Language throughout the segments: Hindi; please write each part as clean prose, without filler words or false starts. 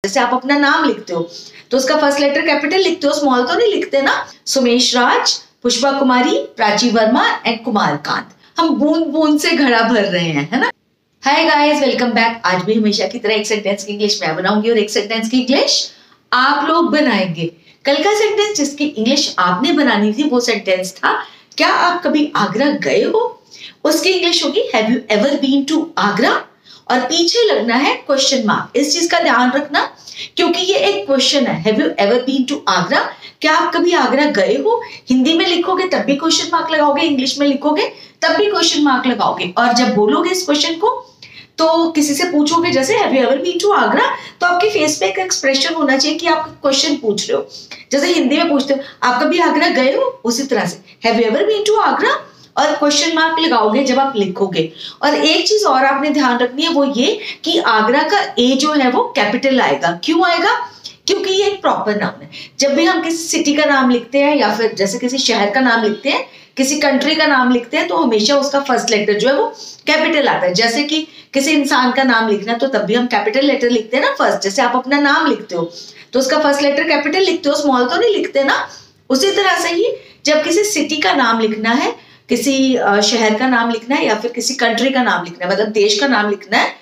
जैसे आप अपना नाम लिखते हो तो उसका फर्स्ट लेटर कैपिटल लिखते हो, स्मॉल तो नहीं लिखते ना। सुमेश राज, पुष्पा कुमारी, प्राची वर्मा एंड कुमारकांत। हम बूंद बूंद से घड़ा भर रहे हैं, है ना। Hi guys, welcome back. आज भी हमेशा की तरह एक सेंटेंस की इंग्लिश मैं बनाऊंगी और एक सेंटेंस की इंग्लिश आप लोग बनाएंगे। कल का सेंटेंस जिसकी इंग्लिश आपने बनानी थी वो सेंटेंस था, क्या आप कभी आगरा गए हो? उसकी इंग्लिश होगी have you ever been to Agra, और पीछे लगना है क्वेश्चन मार्क। इस चीज का ध्यान रखना क्योंकि ये एक क्वेश्चन है। Have you ever been to Agra, क्या आप कभी आगरा गए हो? हिंदी में लिखोगे तब भी क्वेश्चन मार्क लगाओगे, इंग्लिश में लिखोगे तब भी क्वेश्चन मार्क लगाओगे। और जब बोलोगे इस क्वेश्चन को तो किसी से पूछोगे जैसे have you ever been to Agra, तो आपके फेस पे एक एक्सप्रेशन होना चाहिए कि आप क्वेश्चन पूछ रहे हो। जैसे हिंदी में पूछते हो आप कभी आगरा गए हो, उसी तरह से have you ever been to Agra और क्वेश्चन मार्क लगाओगे जब आप लिखोगे। और एक चीज और आपने ध्यान रखनी है वो ये कि आगरा का ए जो है वो कैपिटल आएगा। क्यों आएगा? क्योंकि ये एक प्रॉपर नाउन है। जब भी हम किसी सिटी का नाम लिखते हैं या फिर जैसे किसी शहर का नाम लिखते हैं, किसी कंट्री का नाम लिखते हैं, तो हमेशा उसका फर्स्ट लेटर जो है वो कैपिटल आता है। जैसे कि किसी इंसान का नाम लिखना है तो तब भी हम कैपिटल लेटर लिखते हैं ना फर्स्ट। जैसे आप अपना नाम लिखते हो तो उसका फर्स्ट लेटर कैपिटल लिखते हो, स्मॉल तो नहीं लिखते ना। उसी तरह से ही जब किसी सिटी का नाम लिखना है, किसी शहर का नाम लिखना है या फिर किसी कंट्री का नाम लिखना है, मतलब देश का नाम लिखना है,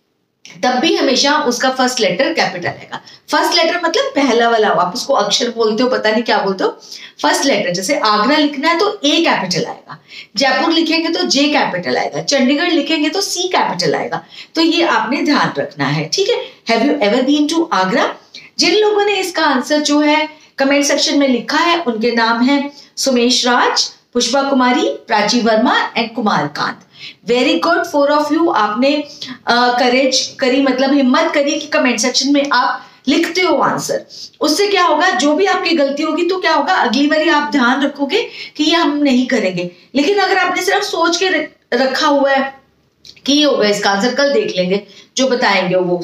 तब भी हमेशा उसका फर्स्ट लेटर कैपिटल आएगा। फर्स्ट लेटर मतलब पहला वाला, आप उसको अक्षर बोलते हो, पता नहीं क्या बोलते हो। फर्स्ट लेटर जैसे आगरा लिखना है तो ए कैपिटल आएगा, जयपुर लिखेंगे तो जे कैपिटल आएगा, चंडीगढ़ लिखेंगे तो सी कैपिटल आएगा। तो ये आपने ध्यान रखना है, ठीक है। Have you ever been to Agra? जिन लोगों ने इसका आंसर जो है कमेंट सेक्शन में लिखा है उनके नाम है Sumesh Raj, Pushpa Kumari, Prachi Verma and Kumarkant. Very good, 4 of you. आपने करेज करी, मतलब हिम्मत करी कि कमेंट सेक्शन में आप लिखते हो आंसर। उससे क्या होगा, जो भी आपकी गलती होगी तो क्या होगा, अगली बारी आप ध्यान रखोगे कि ये हम नहीं करेंगे। लेकिन अगर आपने सिर्फ सोच के रखा हुआ है कि ये होगा इसका आंसर, कल देख लेंगे जो बताएंगे वो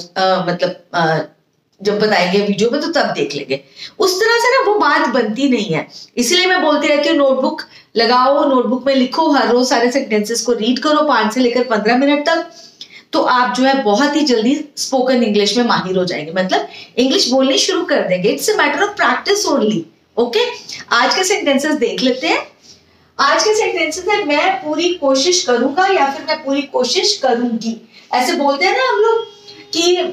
जब बताएंगे वीडियो में तो तब देख लेंगे। उस तरह से ना वो बात बनती नहीं है। इसलिए मैं बोलती रहती हूँ नोटबुक लगाओ, नोटबुक में लिखो, हर रोज सारे सेंटेंसेस को रीड करो 5 से लेकर 15 मिनट तक, तो आप जो है बहुत ही जल्दी स्पोकन इंग्लिश में माहिर हो जाएंगे, मतलब इंग्लिश बोलनी शुरू कर देंगे। It's a matter of practice only. Okay, आज के सेंटेंसेस देख लेते हैं। आज के सेंटेंसेस है मैं पूरी कोशिश करूंगा या फिर मैं पूरी कोशिश करूंगी। ऐसे बोलते हैं ना हम लोग कि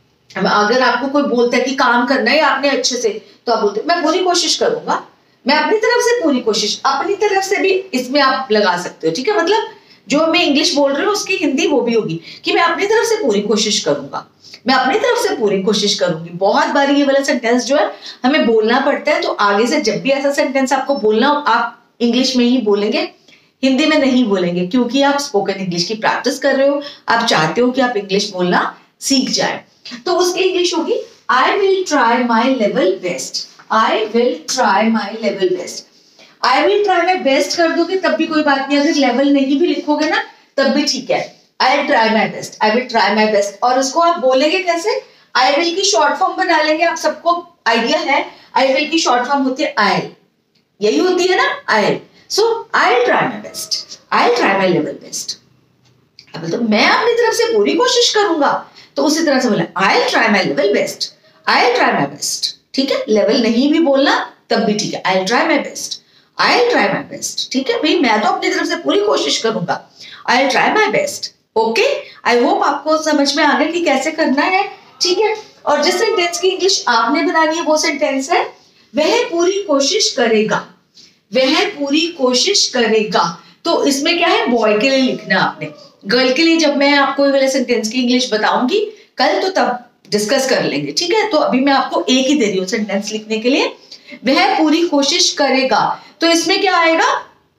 अगर आपको कोई बोलता है कि काम करना है आपने अच्छे से, तो आप बोलते हैं मैं पूरी कोशिश करूंगा, मैं अपनी तरफ से पूरी कोशिश, अपनी तरफ से भी इसमें आप लगा सकते हो, ठीक है। मतलब जो मैं इंग्लिश बोल रही हूँ उसकी हिंदी वो भी होगी कि मैं अपनी तरफ से पूरी कोशिश करूंगा, मैं अपनी तरफ से पूरी कोशिश करूंगी। बहुत बार ये वाला सेंटेंस जो है हमें बोलना पड़ता है, तो आगे से जब भी ऐसा सेंटेंस आपको बोलना हो आप इंग्लिश में ही बोलेंगे, हिंदी में नहीं बोलेंगे, क्योंकि आप स्पोकन इंग्लिश की प्रैक्टिस कर रहे हो, आप चाहते हो कि आप इंग्लिश बोलना सीख जाए। तो उसकी इंग्लिश होगी I will try my level best. I will try my level best. I will try my best कर दोगे तब भी कोई बात नहीं, अगर लेवल नहीं भी लिखोगे ना तब भी ठीक है। I'll try my best. I will try my best. और उसको आप बोलेंगे कैसे? I will की शॉर्ट फॉर्म बना लेंगे। आप सबको आइडिया है I will की शॉर्ट फॉर्म होती है I'll, यही होती है ना I'll. So I'll try my best. I'll try my level best. अब तो मैं अपनी तरफ से पूरी कोशिश करूंगा, तो उसी तरह से बोला I'll try my level best. I'll try my best. ठीक है, लेवल नहीं भी बोलना तब भी ठीक है। I'll try my best. I'll try my best. ठीक है भाई, मैं तो अपनी तरफ से पूरी कोशिश करूंगा। I'll try my best. ओके, आई होप आपको समझ में आ गया कि कैसे करना है, ठीक है। और जिस सेंटेंस की इंग्लिश आपने बनानी है वो सेंटेंस है वह पूरी कोशिश करेगा, वह पूरी कोशिश करेगा। तो इसमें क्या है, बॉय के लिए लिखना आपने। गर्ल के लिए जब मैं आपको ये वाले सेंटेंस की इंग्लिश बताऊंगी कल तो तब डिस्कस कर लेंगे, ठीक है। तो अभी मैं आपको एक ही दे रही हूँ सेंटेंस लिखने के लिए, वह पूरी कोशिश करेगा। तो इसमें क्या आएगा,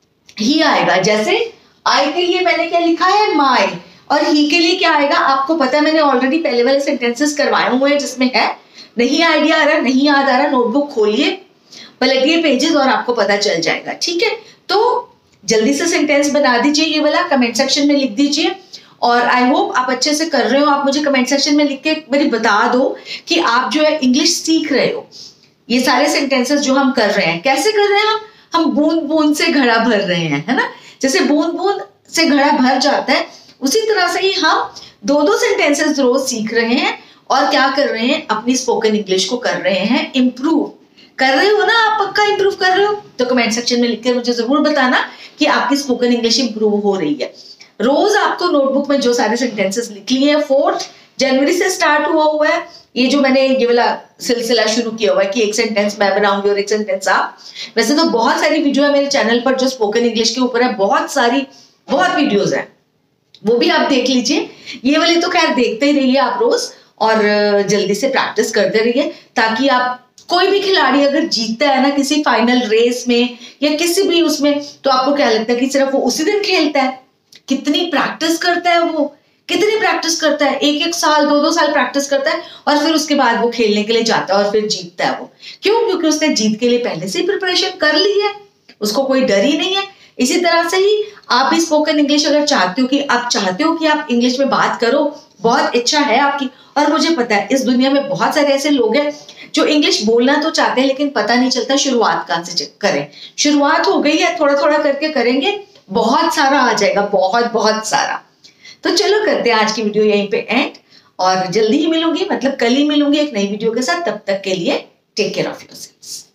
ही आएगा। जैसे आई के लिए मैंने क्या लिखा है माई, और ही के लिए क्या आएगा आपको पता है, मैंने ऑलरेडी पहले वाले सेंटेंसेस करवाए हुए हैं जिसमें है। नहीं आइडिया आ रहा, नहीं याद आ रहा, नोटबुक खोलिए, पलटिए पेजेस और आपको पता चल जाएगा, ठीक है। तो जल्दी से सेंटेंस बना दीजिए, ये वाला कमेंट सेक्शन में लिख दीजिए। और आई होप आप अच्छे से कर रहे हो। आप मुझे कमेंट सेक्शन में लिख के मेरी बता दो कि आप जो है इंग्लिश सीख रहे हो। ये सारे सेंटेंसेस जो हम कर रहे हैं कैसे कर रहे हैं, हम बूंद बूंद से घड़ा भर रहे हैं, है ना। जैसे बूंद बूंद से घड़ा भर जाता है उसी तरह से ही हम 2-2 सेंटेंसेस रोज सीख रहे हैं और क्या कर रहे हैं, अपनी स्पोकन इंग्लिश को कर रहे हैं इम्प्रूव। कर रहे हो ना आप, पक्का इम्प्रूव कर रहे हो? तो कमेंट सेक्शन में लिखकर मुझे जरूर बताना कि आपकी स्पोकन इंग्लिश इम्प्रूव हो रही है। रोज आपको नोटबुक में जो सारे सेंटेंसेस लिख लिए हैं, 4 जनवरी से स्टार्ट हुआ है ये जो मैंने ये वाला सिलसिला शुरू किया हुआ है कि एक सेंटेंस मैं बनाऊंगी और एक सेंटेंस आप। वैसे तो बहुत सारी वीडियो है मेरे चैनल पर जो स्पोकन इंग्लिश के ऊपर है, बहुत वीडियोस है, वो भी आप देख लीजिए। ये वाली तो खैर देखते ही रहिए आप रोज, और जल्दी से प्रैक्टिस करते रहिए, ताकि आप कोई भी खिलाड़ी अगर जीतता है ना किसी फाइनल रेस में या किसी भी उसमें, तो आपको क्या लगता है कि सिर्फ वो उसी दिन खेलता है? कितनी प्रैक्टिस करता है वो, कितनी प्रैक्टिस करता है, 1-1 साल 2-2 साल प्रैक्टिस करता है और फिर उसके बाद वो खेलने के लिए जाता है और फिर जीतता है वो। क्यों? क्योंकि उसने जीत के लिए पहले से ही प्रिपरेशन कर ली है, उसको कोई डर ही नहीं है। इसी तरह से ही आप भी स्पोकन इंग्लिश अगर चाहते हो कि आप इंग्लिश में बात करो, बहुत इच्छा है आपकी, और मुझे पता है इस दुनिया में बहुत सारे ऐसे लोग हैं जो इंग्लिश बोलना तो चाहते हैं लेकिन पता नहीं चलता शुरुआत कहाँ से करें। शुरुआत हो गई है, थोड़ा थोड़ा करके करेंगे, बहुत सारा आ जाएगा, बहुत सारा। तो चलो करते हैं आज की वीडियो यहीं पे एंड, और जल्दी ही मिलूंगी, मतलब कल ही मिलूंगी एक नई वीडियो के साथ। तब तक के लिए टेक केयर ऑफ योरसेल्व्स।